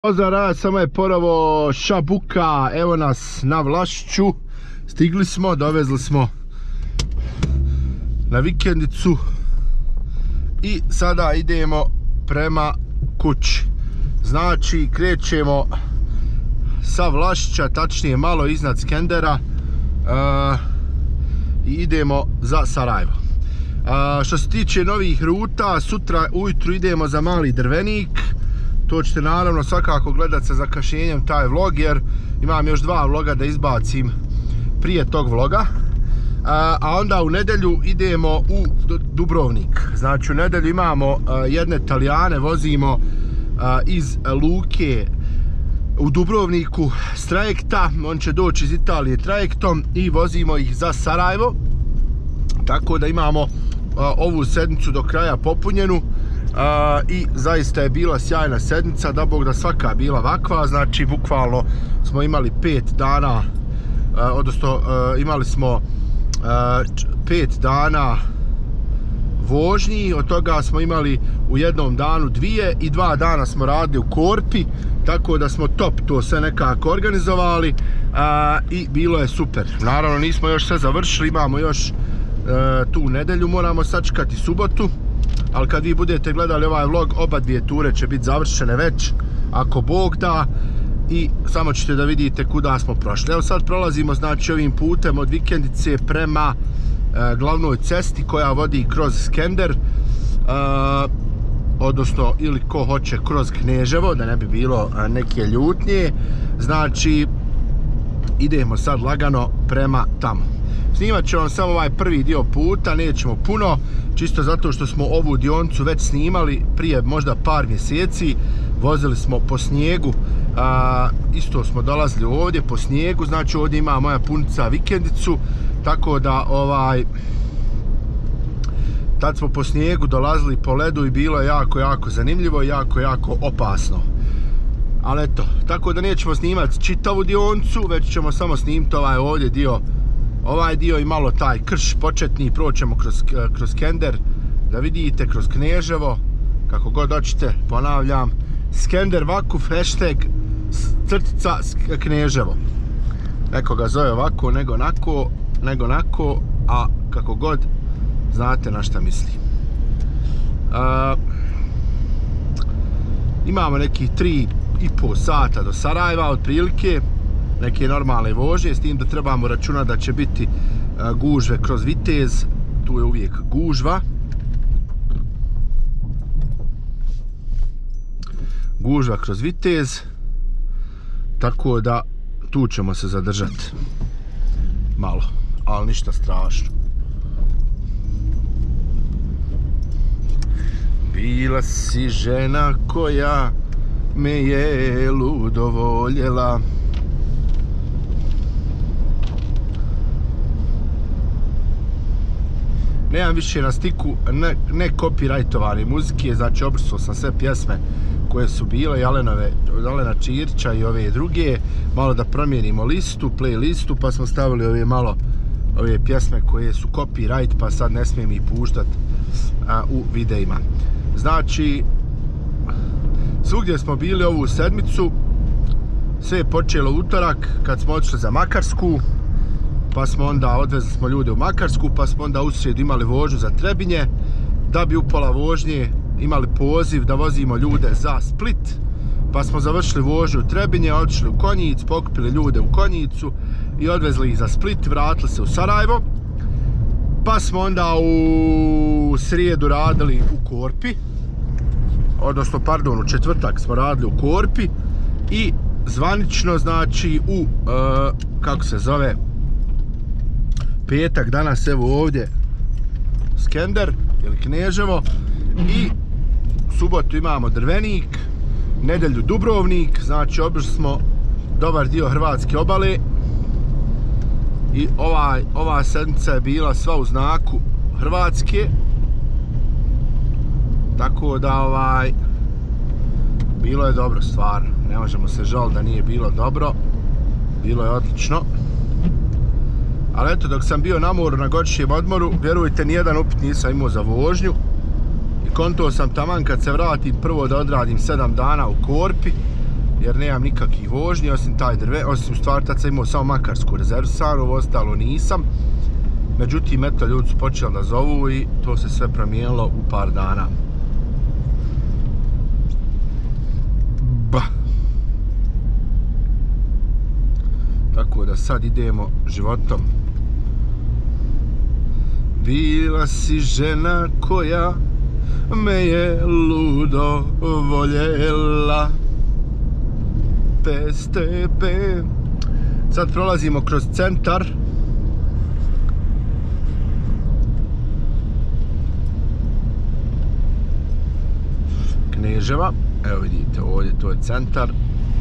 Pozdrav, samo je ponovo Šabuka, evo nas na Vlašću, stigli smo, dovezli smo na vikendicu i sada idemo prema kući. Znači krećemo sa Vlašća, tačnije malo iznad Skendera i idemo za Sarajevo. Što se tiče novih ruta, sutra ujutru idemo za Mali Drvenik. To ćete naravno svakako gledat sa zakašnjenjem taj vlog, jer imam još dva vloga da izbacim prije tog vloga. A onda u nedjelju idemo u Dubrovnik. Znači u nedjelju imamo jedne Italijane, vozimo iz luke u Dubrovniku s trajekta. On će doći iz Italije trajektom i vozimo ih za Sarajevo. Tako da imamo ovu sedmicu do kraja popunjenu. I zaista je bila sjajna sedmica, da Bog da svaka bila ovakva. Znači bukvalno smo imali 5 dana, odnosno imali smo 5 dana vožnji, od toga smo imali u jednom danu 2 i 2 dana smo radili u Korpi, tako da smo top to sve nekako organizovali i bilo je super. Naravno nismo još sve završili, imamo još tu nedjelju, moramo sačekati subotu. Ali kad vi budete gledali ovaj vlog, oba dvije ture će biti završene već, ako Bog da, i samo ćete da vidite kuda smo prošli. Evo sad prolazimo znači ovim putem od vikendice prema glavnoj cesti koja vodi kroz Skender, odnosno ili ko hoće kroz Kneževo, da ne bi bilo neke ljutnje. Znači idemo sad lagano prema tamo. Snimat ću vam samo ovaj prvi dio puta, nećemo puno, čisto zato što smo ovu dionicu već snimali prije možda par mjeseci. Vozili smo po snijegu, isto smo dolazili ovdje po snijegu, znači ovdje ima moja punica vikendicu, tako da tad smo po snijegu dolazili po ledu i bilo je jako zanimljivo i jako opasno. Ali eto, tako da nećemo snimati čitavu dionicu, već ćemo samo snimiti ovaj ovdje dio, ovaj dio i malo taj krš početni, proćemo kroz Skender, da vidite, kroz Kneževo, kako god hoćete, ponavljam, Skender Vakuf, hashtag crtica Kneževo. Neko ga zove ovako, nego onako, a kako god, znate na šta mislim. Imamo nekih 3,5 sata do Sarajeva, otprilike, neke normalne vožnje, s tim da trebamo računati da će biti gužve kroz Vitez, tu je uvijek gužva. Gužva kroz Vitez, tako da tu ćemo se zadržati malo, ali ništa strašno. Bila si žena koja me je ludo voljela. Nemam više na stiku ne copyrightovane muzike, znači obrisao sam sve pjesme koje su bile Jelena Čirića i ove druge, malo da promijenimo listu, playlistu, pa smo stavili ove pjesme koje su copyright, pa sad ne smijem ih puštati u videima. Znači svugdje smo bili ovu sedmicu, sve je počelo utorak kad smo otišli za Makarsku, pa smo onda odvezli smo ljude u Makarsku, pa smo onda u srijedu imali vožnju za Trebinje, da bi u pola vožnje imali poziv da vozimo ljude za Split, pa smo završili vožnju u Trebinje, otišli u Konjic, pokupili ljude u Konjicu i odvezli ih za Split, vratili se u Sarajevo, pa smo onda u srijedu radili u Korpi, odnosno pardon, u četvrtak smo radili u Korpi i zvanično znači u kako se zove, petak danas evo ovdje Skender ili Kneževo i u subotu imamo Drvenik, nedjelju Dubrovnik, znači obišli smo dobar dio hrvatske obale i ova sedmica je bila sva u znaku Hrvatske, tako da bilo je dobro stvarno, ne možemo se žaliti da nije bilo dobro, bilo je odlično. Ali eto, dok sam bio na moru na godišnjem odmoru, vjerujte, nijedan upit nisam imao za vožnju i konto sam taman kad se vratim prvo da odradim 7 dana u Korpi, jer nemam nikakvih vožnji osim taj osim stvar tad sam imao samo Makarsku rezervisanu, ovo ostalo nisam. Međutim, eto, ljudi su počeli da zovu i to se sve promijenilo u par dana. Tako da sad idemo životom. Bila si žena koja me je ludo voljela. PSTP. Sad prolazimo kroz centar. Kneževa. Evo vidite, ovdje to je centar.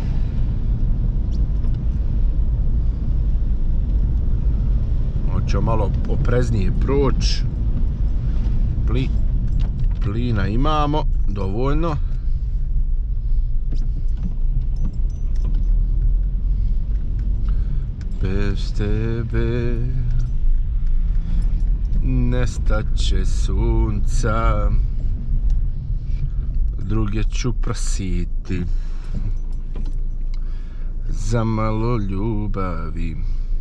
Hoćemo malo opreznije proći. Plina imamo dovoljno. Bez tebe nestaće sunca, druge ću prositi za malo ljubavi.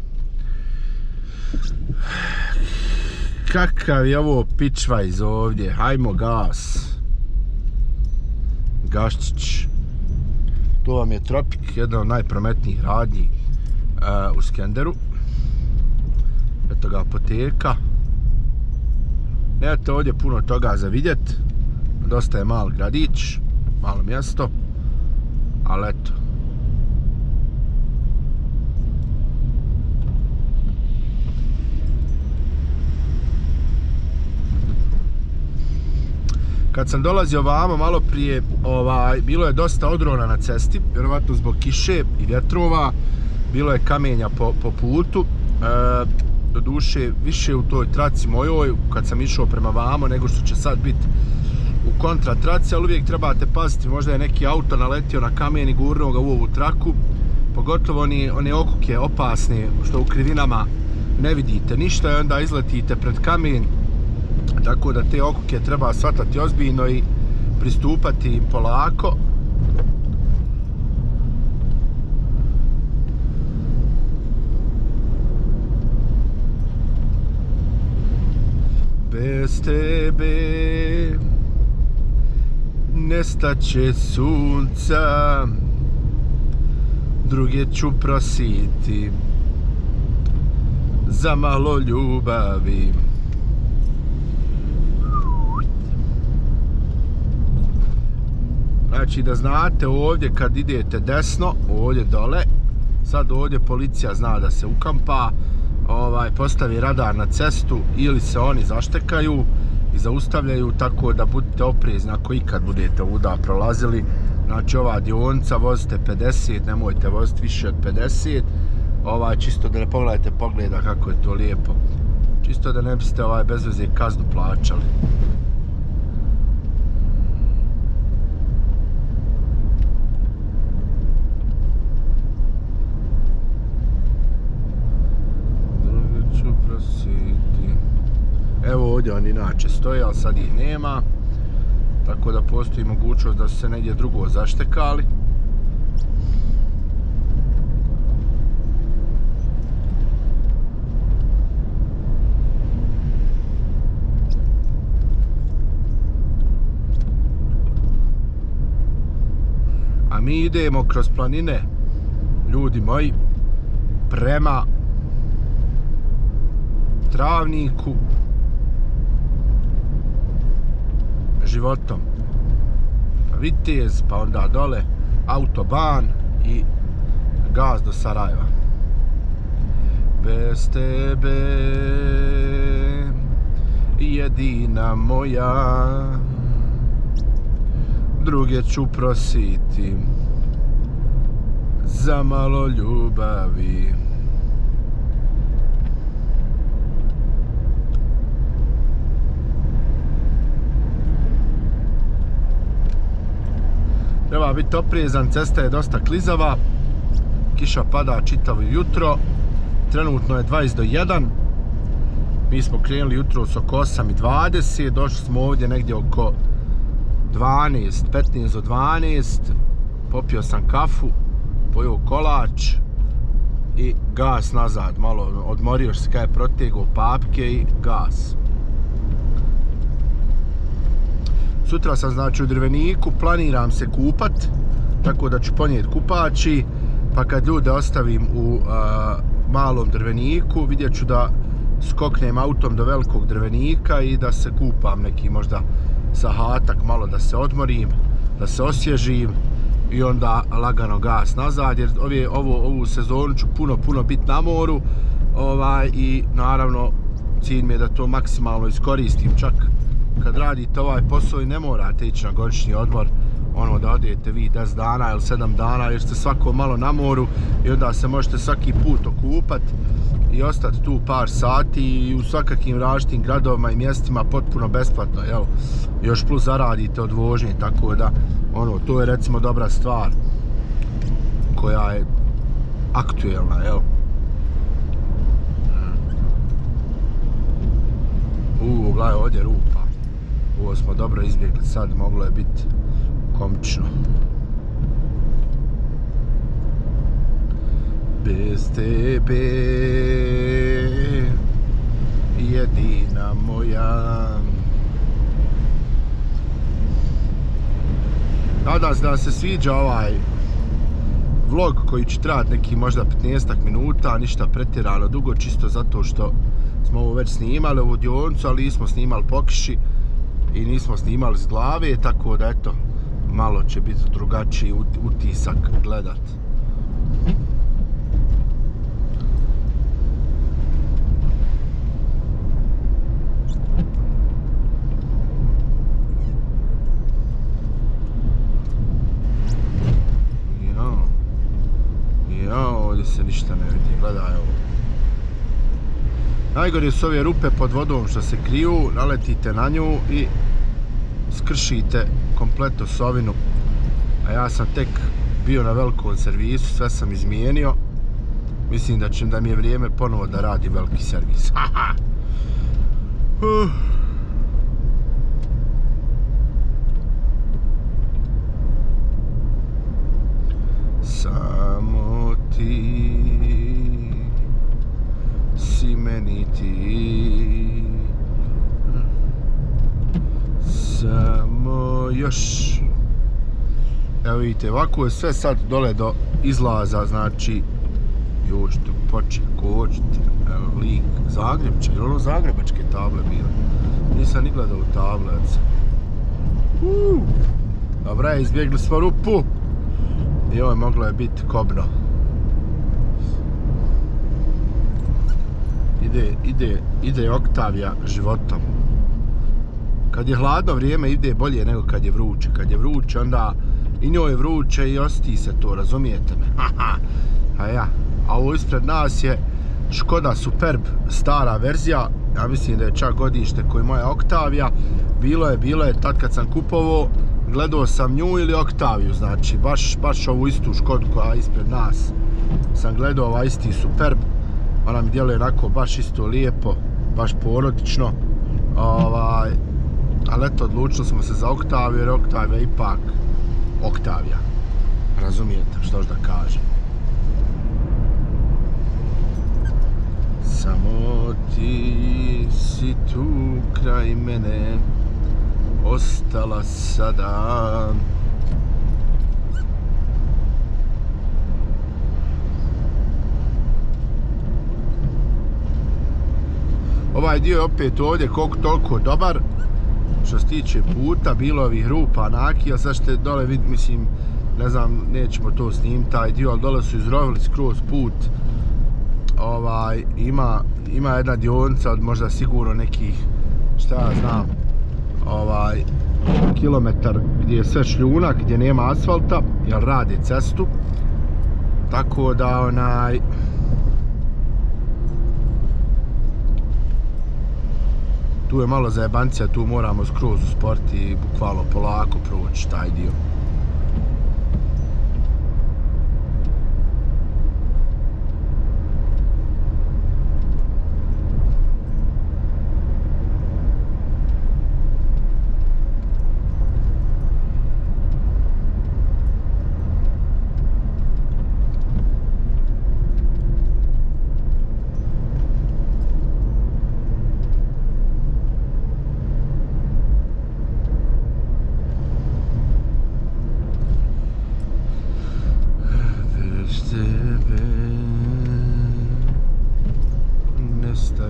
Kakav je ovo pičvajz ovdje, hajmo gas. Gaščić. To vam je Tropik, jedna od najprometnijih radnji u Skenderu. Eto ga apoteka. Nemate ovdje puno toga za vidjet. Dosta je mal gradić, malo mjesto, ali eto. Kad sam dolazio ovamo malo prije, bilo je dosta odrona na cesti, vjerovatno zbog kiše i vjetrova, bilo je kamenja po putu. Doduše, više u toj traci mojoj, kad sam išao prema vamo, nego što će sad biti u kontra traci, ali uvijek trebate paziti, možda je neki auto naletio na kamen i gurnuo ga u ovu traku, pogotovo one okuke opasne, što u krivinama ne vidite ništa i onda izletite pred kamen. Tako da te okuke treba shvatati ozbiljno i pristupati im polako. Bez tebe nestaće sunca, druge ću prositi za malo ljubavi. Znači da znate, ovdje kad idete desno, ovdje dole, sad ovdje policija zna da se ukampa, postavi radar na cestu ili se oni zaštekaju i zaustavljaju, tako da budite oprezni ako ikad budete ovuda prolazili. Znači ova dionica vozite 50, nemojte voziti više od 50, čisto da ne pogledajte pogleda kako je to lijepo, čisto da ne biste bez veze kaznu plaćali. Evo ovdje oni inače stoje, ali sad ih nema, tako da postoji mogućnost da su se negdje drugo zaštekali. A mi idemo kroz planine, ljudi moji, prema Travniku, životom. Vitez, pa onda dole autoban i gaz do Sarajeva. Bez tebe jedina moja, druge ću prositi za malo ljubavi. Treba biti oprezan, cesta je dosta klizava, kiša pada čitavo jutro, trenutno je 20 do 1, mi smo krenuli jutro oko 8:20, došli smo ovdje negdje oko 12, 15 do 12, popio sam kafu, pojeo kolač i gas nazad, malo odmorio se kada je protegao papke i gas. Sutra sam znači u Drveniku, planiram se kupat, tako da ću ponijeti kupači, pa kad ljude ostavim u malom Drveniku, vidjet ću da skoknem autom do velikog Drvenika i da se kupam neki možda sahatak, malo da se odmorim, da se osvježim i onda lagano gas nazad, jer ovu sezonu ću puno biti na moru i naravno cilj mi je da to maksimalno iskoristim, čak kad radite ovaj posao i ne morate ići na godišnji odmor, da odete vi 10 dana ili 7 dana, jer ste svako malo na moru i onda se možete svaki put okupat i ostati tu par sati i u svakakim različitim gradovima i mjestima potpuno besplatno, jel? Još plus zaradite od vožnje, tako da to je recimo dobra stvar koja je aktuelna, jel? Gledaj, ovdje rupa. Ovo smo dobro izbjegli sad, moglo je biti komično. Bez tebe, jedina moja. Nadam se da se sviđa ovaj vlog koji će trajati neki možda 15 minuta, ništa pretjerano dugo, čisto zato što smo ovo već snimali ovu dionicu, ali nismo snimali po kiši i nismo snimali s glave, tako da eto, malo će biti drugačiji utisak gledat. Ovdje se ništa ne vidi, gledaj ovo. Najgore su ove rupe pod vodom što se kriju, naletite na nju i skršite kompletno sovinu. A ja sam tek bio na velikom servisu, sve sam izmijenio. Mislim da mi je vrijeme ponovo da radi veliki servis. Samo ti si meni ti, samo još. Evo vidite, ovako je sve sad dole do izlaza, znači još tu poče kočiti, lik Zagrebče, ili ono zagrebačke table bile, nisam ni gledao u table. Dobra, izbjegli smo rupu i ovo moglo je biti kobno. Ide Octavia životom. Kad je hladno vrijeme ide bolje nego kad je vruće. Kad je vruće onda i njoj je vruće i osti se to, razumijete me? A ovo ispred nas je Škoda Superb stara verzija. Ja mislim da je čak godište koji moja Octavia. Bilo je tad kad sam kupovao, gledao sam nju ili Octaviju, znači baš ovu istu Škodu koja je ispred nas. Sam gledao ovaj isti Superb. Ona mi djeluje onako baš isto lijepo, baš porodično. Ali eto, odlučili smo se za Octaviju, jer Octavia je ipak Octavia. Razumijete što da kažem. Samo ti si tu kraj mene ostala sada. Ovaj dio je opet ovdje koliko toliko dobar. Što se tiče puta, bilo ovih rupa nakija, sad ćete dole vidjeti, mislim, ne znam, nećemo to snimiti taj dio, ali dole su izrovili skroz put. Ima jedna dionica od možda sigurno nekih, šta ja znam, kilometar gdje je sve šljunak, gdje nema asfalta, jer rade cestu. Tako da tu je malo zajebancija, tu moramo skroz usporiti i bukvalno polako proći taj dio.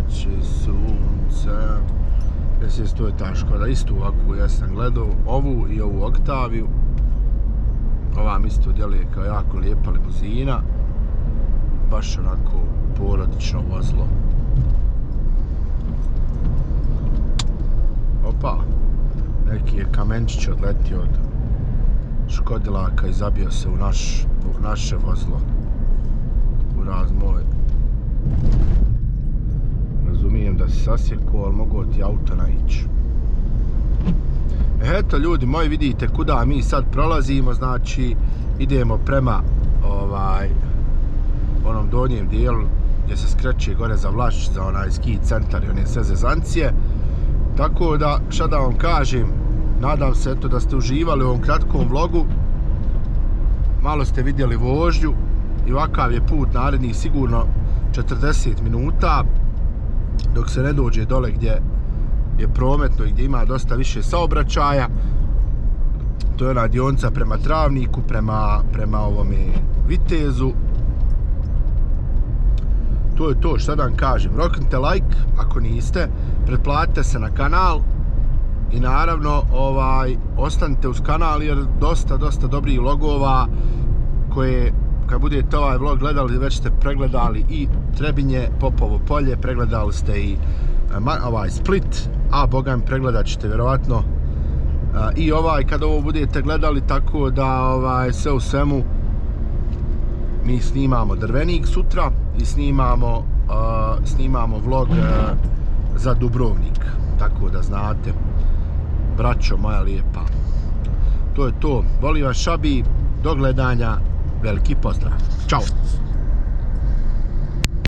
će sunce. Jesi, to je ta Škoda, istu ovakvu ja sam gledao, ovu i ovu Oktaviju. Ova mi isto djeluje kao jako lijepa limuzina. Baš onako porodično vozilo. Opa, neki je kamenčić odletio od Škodilaka i zabio se u naše vozilo. Uraz moj. Razumijem da si sasjekao, ali mogu ti auto naići. Eto ljudi moji, vidite kuda mi sad prolazimo, znači idemo prema onom donjem dijelu gdje se skreće gore za Vlašć, za onaj ski centar i one sve zezancije. Tako da, šta da vam kažem, nadam se eto da ste uživali u ovom kratkom vlogu. Malo ste vidjeli vožnju i ovakav je put narednih sigurno 40 minuta dok se ne dođe dole gdje je prometno i gdje ima dosta više saobraćaja. To je ona dionica prema Travniku, prema ovome Vitezu. To je to, šta da vam kažem, roknite like ako niste, pretplatite se na kanal i naravno ostanite uz kanal jer dosta dobrih vlogova koje kad budete ovaj vlog gledali već ste pregledali i Trebinje, Popovo polje, pregledali ste i Split, a boga mi pregledat ćete vjerovatno i kad ovo budete gledali, tako da sve u svemu mi snimamo Drvenik sutra i snimamo vlog za Dubrovnik, tako da znate, braćo moja lijepa. To je to, volim vas Šabi, do gledanja, veliki pozdrav, čao.